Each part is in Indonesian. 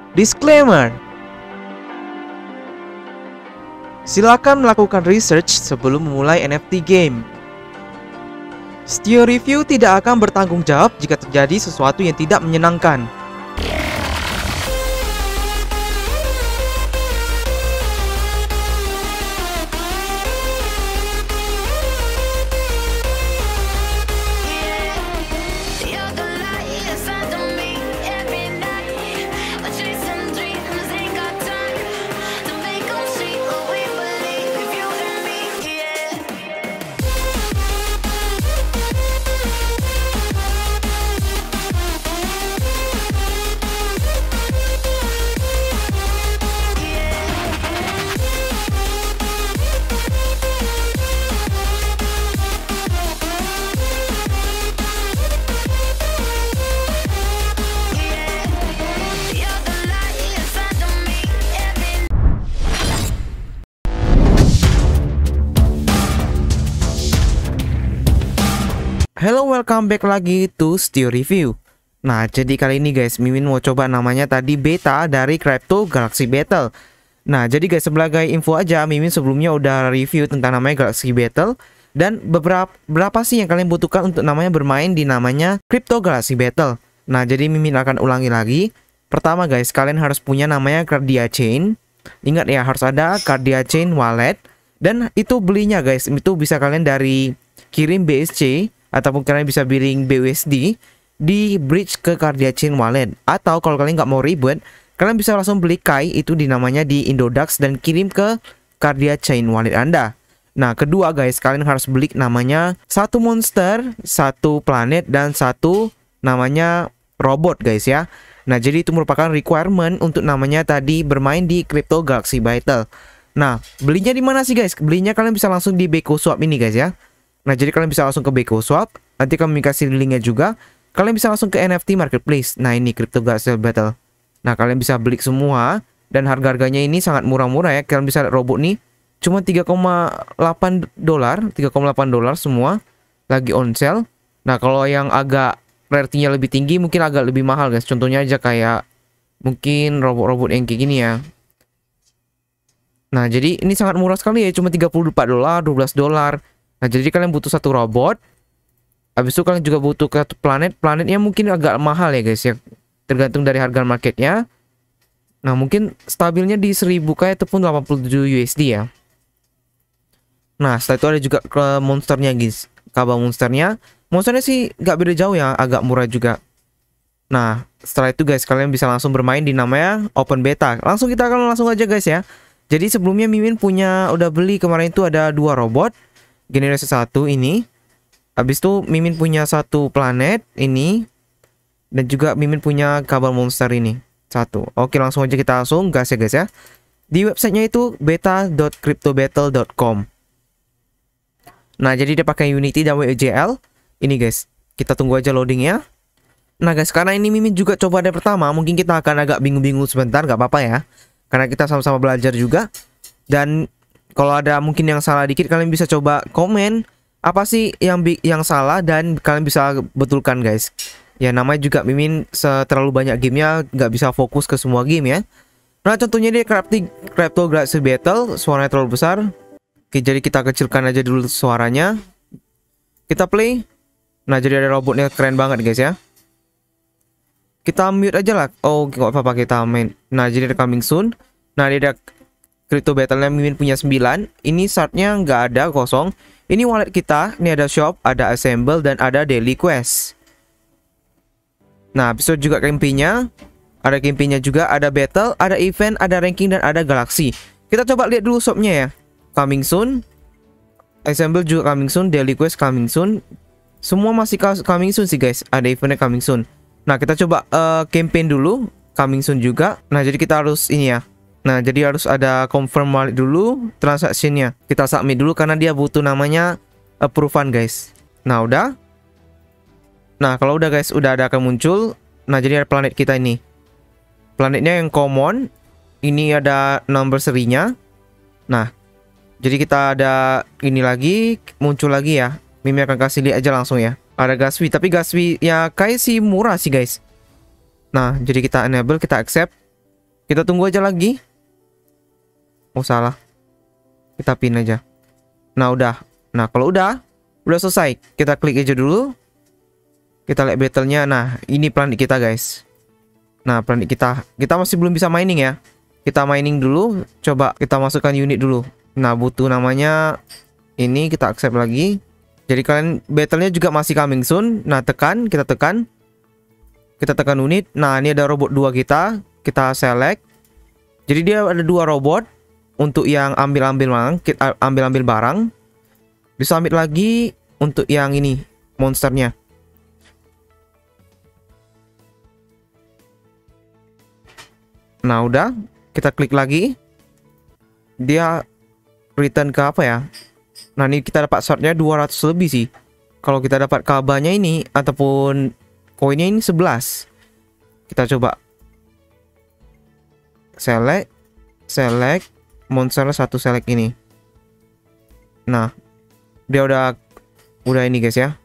Disclaimer: silakan melakukan research sebelum memulai NFT game. Stio Review tidak akan bertanggung jawab jika terjadi sesuatu yang tidak menyenangkan. Hello, welcome back lagi to Stio Review. Nah, jadi kali ini guys, Mimin mau coba namanya tadi beta dari Crypto Galaxy Battle. Nah, jadi guys, sebagai info aja, Mimin sebelumnya udah review tentang namanya Galaxy Battle. Dan berapa sih yang kalian butuhkan untuk namanya bermain di namanya Crypto Galaxy Battle. Nah, jadi Mimin akan ulangi lagi. Pertama guys, kalian harus punya namanya Cardia Chain. Ingat ya, harus ada Cardia Chain wallet. Dan itu belinya guys, itu bisa kalian dari kirim BSC ataupun kalian bisa billing BUSD di bridge ke Cardia Chain wallet. Atau kalau kalian nggak mau ribet, kalian bisa langsung beli Kai itu di namanya di Indodax dan kirim ke Cardia Chain wallet Anda. Nah, kedua guys, kalian harus beli namanya satu monster, satu planet, dan satu namanya robot guys ya. Nah, jadi itu merupakan requirement untuk namanya tadi bermain di Crypto Galaxy Battle. Nah, belinya di mana sih guys? Belinya kalian bisa langsung di BecoSwap ini guys ya. Nah, jadi kalian bisa langsung ke BecoSwap. Nanti kami kasih linknya juga. Kalian bisa langsung ke NFT Marketplace. Nah, ini Crypto Galaxy Battle. Nah, kalian bisa beli semua. Dan harga-harganya ini sangat murah-murah ya. Kalian bisa lihat robot nih. Cuma 3,8 dolar. 3,8 dolar semua. Lagi on sale. Nah, kalau yang agak rarity-nya lebih tinggi, mungkin agak lebih mahal guys. Contohnya aja kayak mungkin robot-robot yang kayak gini ya. Nah, jadi ini sangat murah sekali ya. Cuma 34 dolar, 12 dolar. Nah, jadi kalian butuh satu robot. Habis itu kalian juga butuh satu planet. Planetnya mungkin agak mahal ya guys ya. Tergantung dari harga marketnya. Nah, mungkin stabilnya di 1000 K ataupun 87 USD ya. Nah, setelah itu ada juga ke monsternya guys. Kabel monsternya. Monsternya sih nggak beda jauh ya. Agak murah juga. Nah, setelah itu guys, kalian bisa langsung bermain di namanya Open Beta. Kita akan langsung aja guys ya. Jadi sebelumnya Mimin udah beli kemarin itu ada 2 robot. Generasi 1 ini. Habis itu Mimin punya satu planet ini. Dan juga Mimin punya kabel monster ini. 1. Oke, langsung aja kita gas ya guys ya. Di websitenya itu beta.cryptobattle.com. Nah, jadi dia pakai Unity dan WGL. Ini guys, kita tunggu aja loadingnya. Nah guys, karena ini Mimin juga coba dari pertama, mungkin kita akan agak bingung-bingung sebentar, gak apa-apa ya. Karena kita sama-sama belajar juga. Dan kalau ada mungkin yang salah dikit, kalian bisa coba komen apa sih yang salah dan kalian bisa betulkan guys. Ya, namanya juga Mimin terlalu banyak gamenya, nggak bisa fokus ke semua game ya. Nah, contohnya dia Crypto Galaxy Battle, suaranya terlalu besar. Oke, jadi kita kecilkan aja dulu suaranya. Kita play. Nah, jadi ada robotnya keren banget guys ya. Kita mute aja lah. Oh, nggak apa-apa, kita main. Nah, jadi ada coming soon. Nah, dia ada Crypto Battle-nya Mimin punya 9. Ini startnya nggak ada, kosong. Ini wallet kita. Ini ada shop, ada assemble, dan ada daily quest. Nah, habis itu juga campaign-nya. Ada campaign-nya juga, ada battle, ada event, ada ranking, dan ada galaksi. Kita coba lihat dulu shopnya ya. Coming soon. Assemble juga coming soon, daily quest coming soon. Semua masih coming soon sih guys. Ada eventnya coming soon. Nah, kita coba campaign dulu. Coming soon juga. Nah, jadi kita harus ini ya. Nah, jadi harus ada confirm wallet dulu transaksinya. Kita submit dulu karena dia butuh namanya approval guys. Nah, udah. Nah, kalau udah guys, udah ada akan muncul. Nah, jadi ada planet kita ini. Planetnya yang common. Ini ada number serinya. Nah, jadi kita ada ini lagi, muncul lagi ya. Mimin akan kasih lihat aja langsung ya. Ada Gaswi, tapi Gaswi ya kayak sih murah sih guys. Nah, jadi kita enable, kita accept. Kita tunggu aja lagi. Oh salah, kita pin aja. Nah udah. Nah kalau udah selesai, kita klik aja dulu. Kita lihat battle-nya. Nah ini planet kita guys. Nah planet kita masih belum bisa mining ya. Kita mining dulu. Coba kita masukkan unit dulu. Nah butuh namanya ini, kita accept lagi. Jadi kalian battle-nya juga masih coming soon. Nah kita tekan unit. Nah ini ada robot 2 kita select. Jadi dia ada 2 robot untuk yang ambil-ambil barang. Disubmit lagi untuk yang ini, monsternya. Nah udah, kita klik lagi. Dia return ke apa ya? Nah ini kita dapat shotnya 200 lebih sih. Kalau kita dapat kabanya ini ataupun koinnya ini 11. Kita coba select monster 1, select ini. Nah dia udah ini guys ya.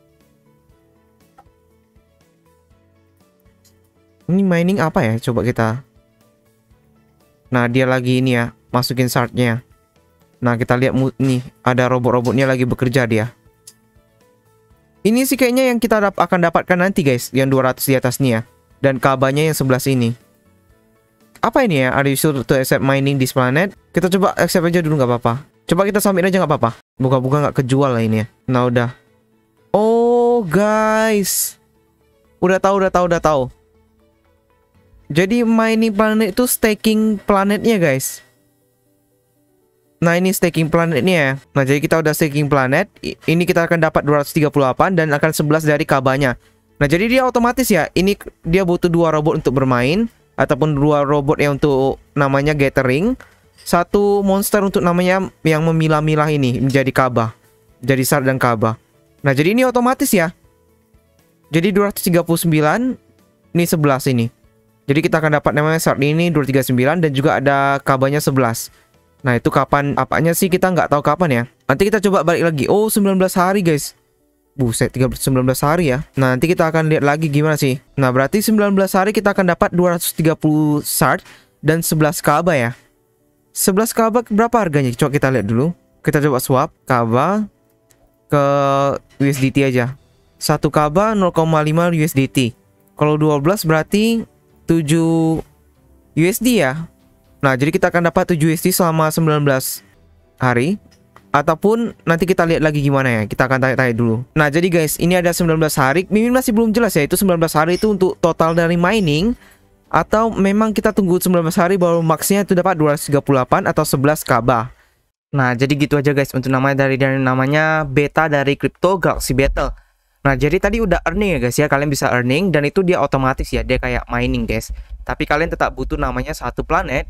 Ini mining apa ya? Coba kita. Nah dia lagi ini ya, masukin shardnya. Nah kita lihat nih, ada robot-robotnya lagi bekerja dia. Ini sih kayaknya yang kita akan dapatkan nanti guys, yang 200 di atas nih ya. Dan kabanya yang 11 ini. Apa ini ya? Are you sure to accept mining this planet? Kita coba accept aja dulu, nggak apa-apa. Coba kita submit aja nggak apa-apa. Buka-buka nggak kejual lah ini ya. Nah udah. Oh guys, udah tahu. Jadi mining planet itu staking planetnya guys. Nah ini staking planetnya ya. Nah jadi kita udah staking planet. Ini kita akan dapat 238 dan akan 11 dari kabanya. Nah jadi dia otomatis ya. Ini dia butuh 2 robot untuk bermain, ataupun 2 robot yang untuk namanya gathering, 1 monster untuk namanya yang memilah-milah ini menjadi kaba, jadi shard dan kaba. Nah jadi ini otomatis ya. Jadi 239, ini 11 ini. Jadi kita akan dapat namanya shard ini 239 dan juga ada kabanya 11. Nah itu kapan apanya sih kita nggak tahu kapan ya. Nanti kita coba balik lagi. Oh 19 hari guys. Buset, 19 hari ya. Nah nanti kita akan lihat lagi gimana sih. Nah berarti 19 hari kita akan dapat 230 shard dan 11 kaba ya. 11 kaba berapa harganya? Coba kita lihat dulu. Kita coba swap kaba ke USDT aja. 1 kaba 0,5 USDT. Kalau 12 berarti 7 USD ya. Nah jadi kita akan dapat 7 USD selama 19 hari. Ataupun nanti kita lihat lagi gimana ya. Kita akan tanya-tanya dulu. Nah jadi guys, ini ada 19 hari. Mimin masih belum jelas ya. Itu 19 hari itu untuk total dari mining, atau memang kita tunggu 19 hari baru maksnya itu dapat 238 atau 11 kaba. Nah jadi gitu aja guys untuk namanya dari namanya beta dari Crypto Galaxy Battle. Nah jadi tadi udah earning ya guys ya. Kalian bisa earning dan itu dia otomatis ya. Dia kayak mining guys. Tapi kalian tetap butuh namanya 1 planet,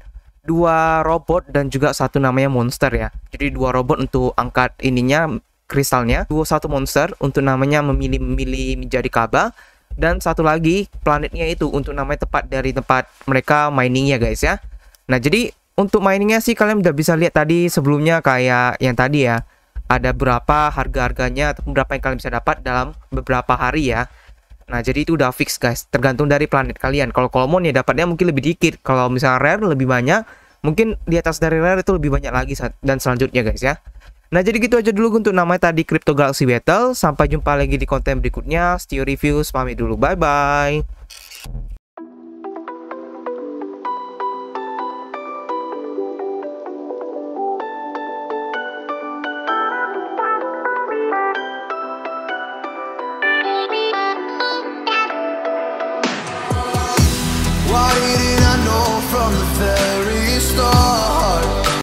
2 robot dan juga 1 namanya monster ya. Jadi 2 robot untuk angkat ininya, kristalnya, 1 monster untuk namanya memilih menjadi kaba, dan 1 lagi planetnya itu untuk namanya tepat dari tempat mereka miningnya guys ya. Nah jadi untuk miningnya sih kalian udah bisa lihat tadi sebelumnya kayak yang tadi ya. Ada berapa harga-harganya atau berapa yang kalian bisa dapat dalam beberapa hari ya. Nah jadi itu udah fix guys, tergantung dari planet kalian. Kalau common ya dapatnya mungkin lebih dikit. Kalau misalnya rare lebih banyak, mungkin di atas dari rare itu lebih banyak lagi dan selanjutnya guys ya. Nah jadi gitu aja dulu untuk namanya tadi Crypto Galaxy Battle. Sampai jumpa lagi di konten berikutnya. Stio Reviews pamit dulu, bye bye. Why didn't I know from the very start?